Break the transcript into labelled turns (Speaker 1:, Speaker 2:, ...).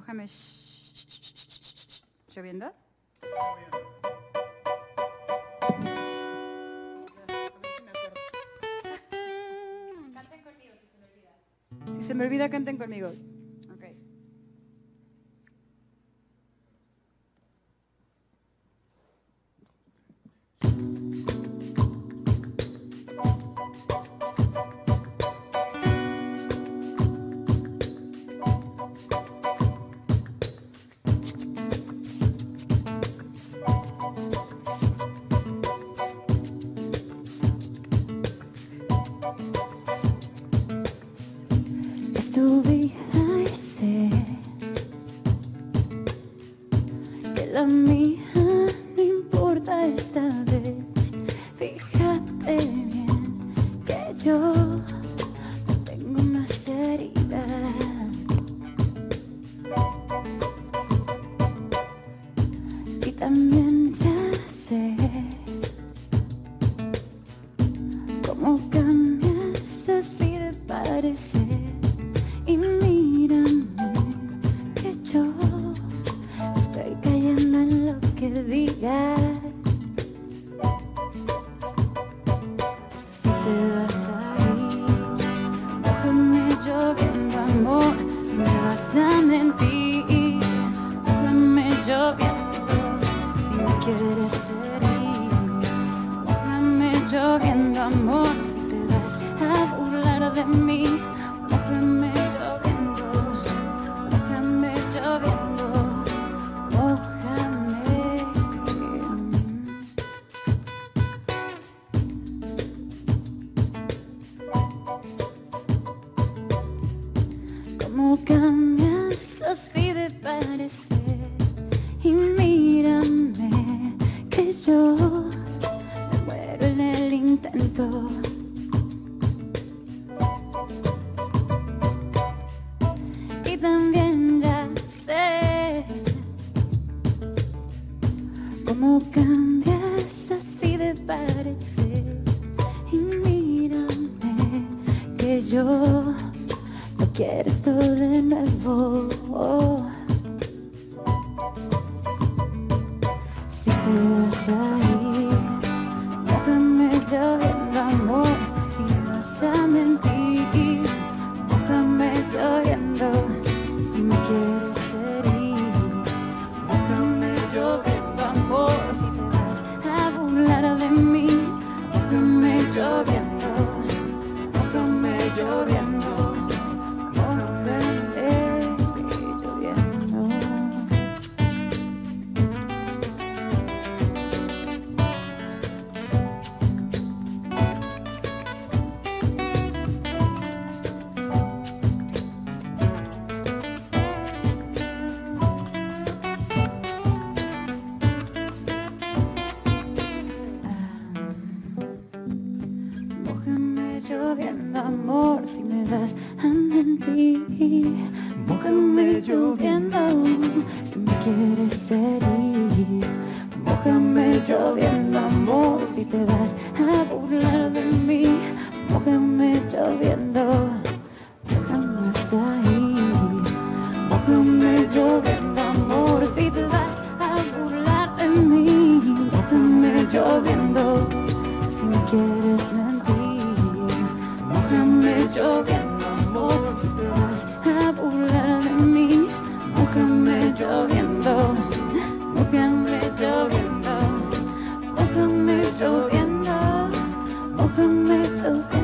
Speaker 1: Mójame lloviendo. Canten conmigo si se me olvida. Si se me olvida, canten conmigo. Okay.
Speaker 2: Es tu vida y sé que la mía no importa esta vez. Fíjate bien que yo no tengo más heridas. Y también ya sé cómo cambias así de parecer. Y mírame que yo estoy cayendo en lo que digas. Si te vas a ir, mójame lloviendo, amor. Si me vas a mentir, mójame lloviendo. Si me quieres herir, mójame lloviendo, amor. Si te vas a burlar de mí, mójame lloviendo, mójame lloviendo, mójame. ¿Cómo cambias así de parecer? Y mírame que yo me muero en el intento. Y también ya sé cómo cambias así de parecer. Y mírame que yo no quiero esto de nuevo. Si te vas a ir, mójame lloviendo, amor. Si me vas a mentir, mójame lloviendo. Si me quieres herir, mójame lloviendo, amor. Si te vas a burlar de mí, mójame lloviendo, mójame lloviendo, mójame lloviendo. Mójame lloviendo, amor, si me vas a mentir. Mójame lloviendo, si me quieres herir. Mójame lloviendo, amor, si te vas a burlar de mí. Mójame lloviendo, mójame ahí. Mójame lloviendo, amor, si te vas a burlar de mí. Mójame lloviendo, si me quieres mentir. Mójame lloviendo, amor, si te vas a burlar de mí. Mójame lloviendo, mójame lloviendo, mójame lloviendo, mójame lloviendo.